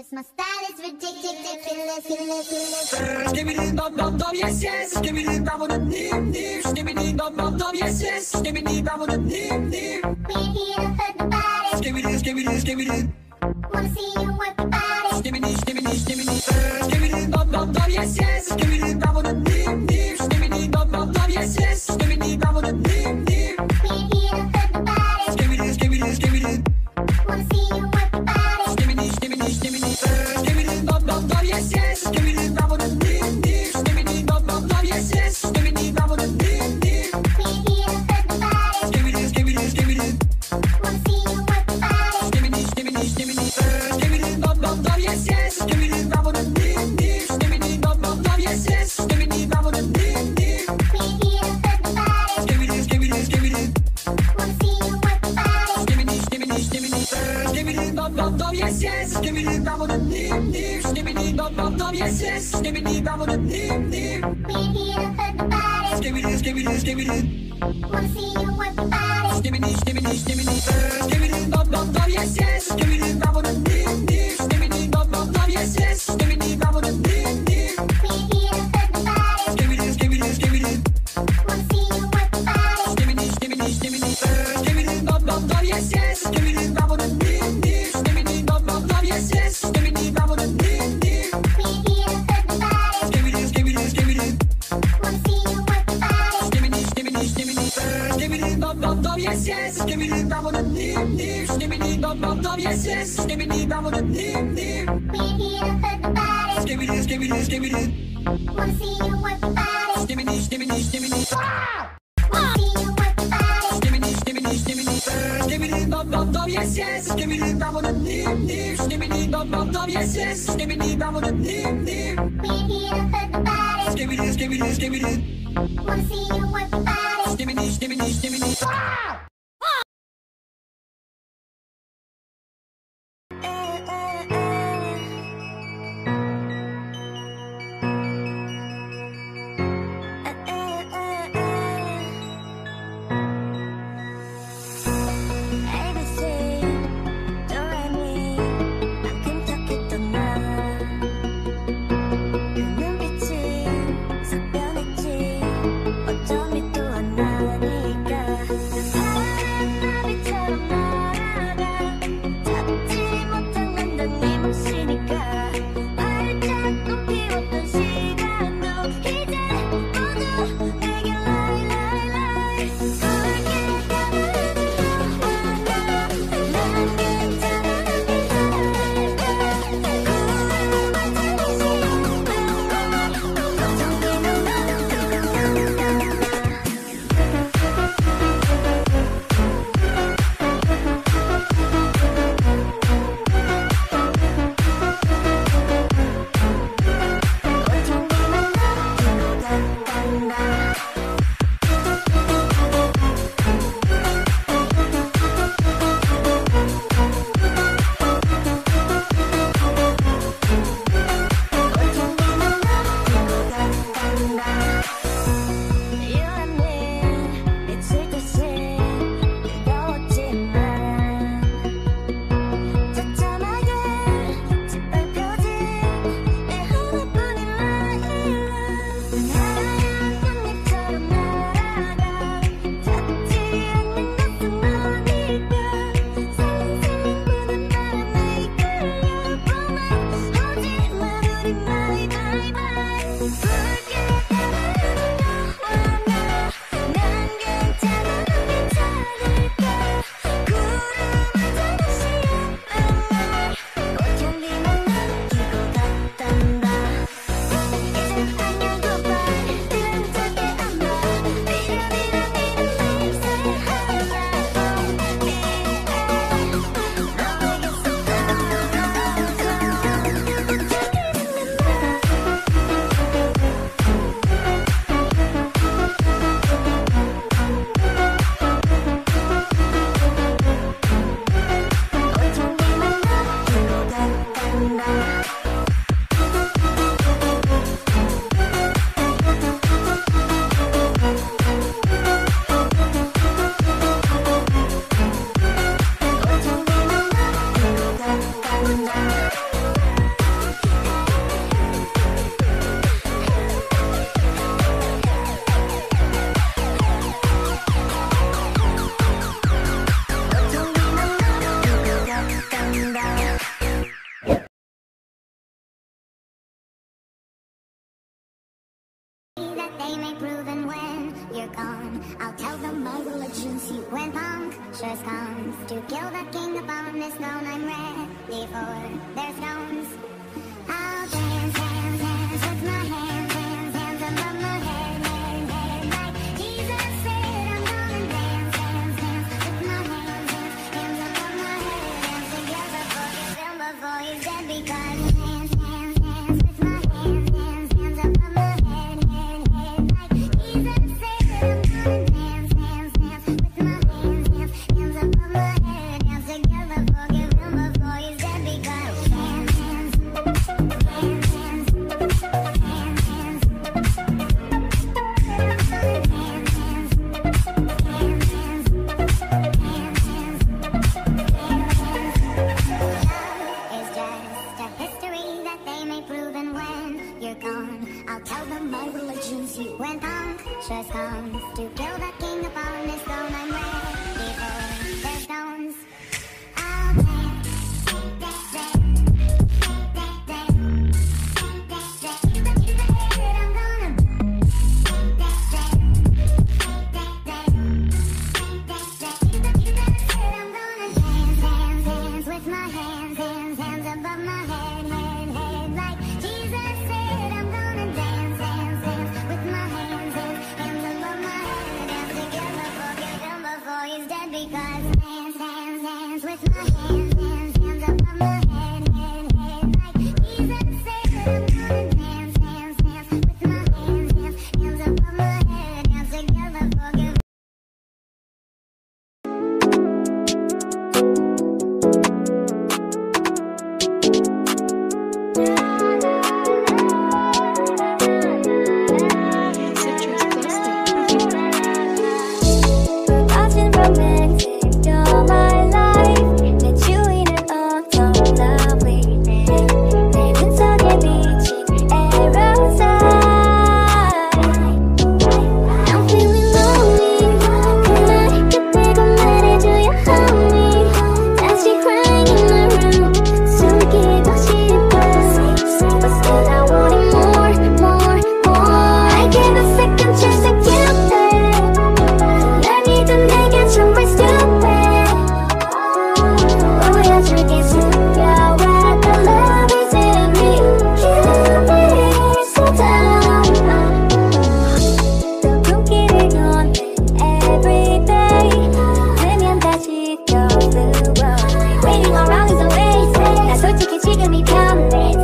ridiculous. My style is ridiculous. Skibidi dum dum dum, yes yes. Skibidi dum dum dim dim. Skibidi dum dum dum, yes yes. Skibidi dum dum dim dim. We ain't here to hurt nobody. Skibidi. Wanna see you work your body. Skibidi. Skibidi dum dum dum, yes yes. Skibidi dum dum dim dim. Skibidi dum dum dum, yes yes. Skibidi dum dum dim dim. We ain't here to hurt nobody. Skibidi. Wanna see you work your body. Skibidi. Skibidi dum dum dum, yes yes. Skibidi dum dum dim dim. Skibidi dum dum dum, yes yes. Skibidi dum dum dim dim. We ain't here to hurt nobody. Skibidi. Wanna see you work your body. Skibidi dum dum dum, yes yes. Skibidi dum dum dim dim. Skibidi dum dum dum, yes yes. Skibidi dum dum dim dim. We ain't here to hurt nobody. Skibidi. Wanna see you work your body. Skibidi dum dum dum, yes yes. Skibidi dum dum dim dim. Skibidi dum dum dum, yes yes. Skibidi dum dum dim dim. We ain't here to hurt nobody. Skibidi. Wanna see you work your body. Skibidi dum dum dum, yes yes. Skibidi dum dum dim dim. Skibidi dum dum dum, yes yes. Skibidi dum dum dim dim. We ain't here to hurt nobody. Skibidi. Wanna see you work your body. Skibidi dum dum dum, yes yes. Skibidi dum dum dim dim. Skibidi dum dum dum, yes yes. Skibidi dum dum dim dim. We ain't here to hurt nobody. Skibidi. Wanna see you work your body. Skibidi dum dum dum, yes yes. Skibidi dum dum dim dim. Skibidi dum dum dum, yes yes. Skibidi dum dum dim dim. We ain't here to hurt nobody. Skibidi. Wanna see you work your body. Skibidi. Wanna see you work your body. Skibidi dum dum dum, yes yes. Skibidi dum dum dim dim. Skibidi dum dum dum, yes yes. Skibidi dum dum dim dim. We ain't here to hurt nobody. Skibidi. Wanna see you work your body. Skibidi. 어쩜 또 안 나니까 gone. I'll tell them my religion. See when punctures comes to kill the king upon this throne, I'm ready for their stones. I'll dance, dance, dance with my hands, hands, hands above my head, head, head. Like Jesus said, I'm gonna dance, dance, dance with my hands, hands, hands above my head. Dance together, forgive him before he's dead, because dance, dance, dance with my hands, hands, hands above my head, head, head. Like Jesus said, I'm gonna dance, dance, dance with my hands, hands, hands above my head. Dance together, forgive him before he's dead, because dance, dance, dance, dance, dance, dance. It's just a history that they may prove, and when you're gone, I'll tell them my religion. See when punctures comes to kill the king upon his throne, I'm ready for their stones. I'll dance, dance, dance, dance, dance, dance, dance. I'm gonna dance, dance, dance, dance, dance. I'm gonna dance, dance, dance with my hands, hands, hands above my head, head, head. Like Jesus said, I'm gonna dance, dance, dance with my hands, hands, hands above my head. Dance together, forgive him before he's dead, because dance, dance, dance with my hands, hands, hands above my head, head, head. Like Jesus said, I'm gonna dance, dance, dance with my hands, hands, hands above my head. Dance together, forgive. Forgotten romantic, you're my life. Met you in an autumn, lovely day. 내눈 속에 비친 arrows I'm feeling lonely. 그날 그때 꼭 말해줘야 honey. 다시 crying in my room. 숨기고 싶어. But still I want it more, more, more. I give a second chance to Cupid. 날 믿은 내게 정말 stupid. 보여줄게 숨겨와 the love is in me. Cupid so down. 또 꿈길을 걷는 every day. 되면 다시 go through. Waiting around is a waste. 나 솔직히 지금이 편해.